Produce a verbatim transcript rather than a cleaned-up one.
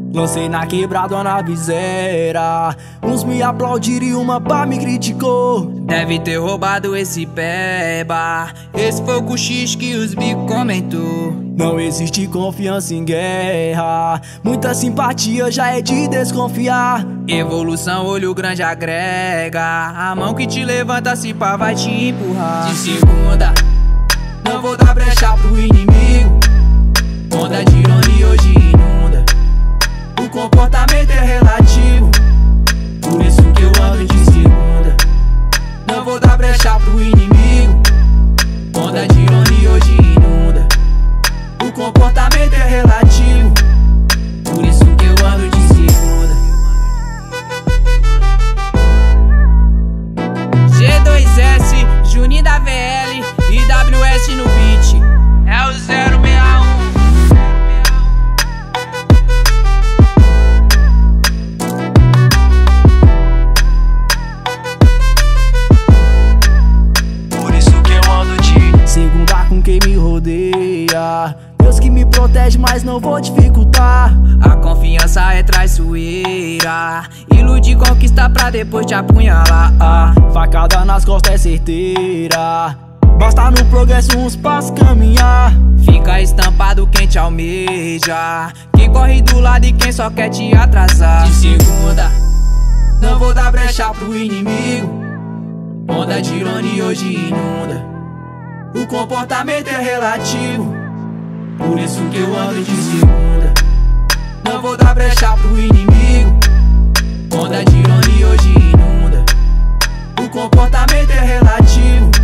Lancei na quebrada na visera. Uns me aplaudiram e uma pá me criticou. Deve ter roubado esse peba. Esse foi o cochicho que os bico comentou. Não existe confiança em guerra. Muita simpatia já é de desconfiar. Evolução, olho grande agrega. A mão que te levanta se pá vai te empurrar. De segunda, não vou dar brecha pro inimigo. Onda de ironia hoje inunda. O comportamento é relativo, por isso que eu ando de segunda. Não vou dar brecha pro inimigo. Onda de ironia hoje inunda. O comportamento é relativo, por isso que eu ando de segunda. G dois S, Juninho da V L e W S no beat. É o zero seis um. Segunda com quem me rodeia. Deus que me protege, mas não vou dificultar. A confiança é traiçoeira. Ilude conquistar pra depois te apunhalar. Ah, facada nas costas é certeira. Basta no progresso uns passos caminhar. Fica estampado quem te almeja. Quem corre do lado e quem só quer te atrasar. De segunda, não vou dar brecha pro inimigo. Onda de ironia hoje inunda. O comportamento é relativo, por isso que eu ando de segunda. Não vou dar brecha pro inimigo. Onda de ironia hoje inunda. O comportamento é relativo,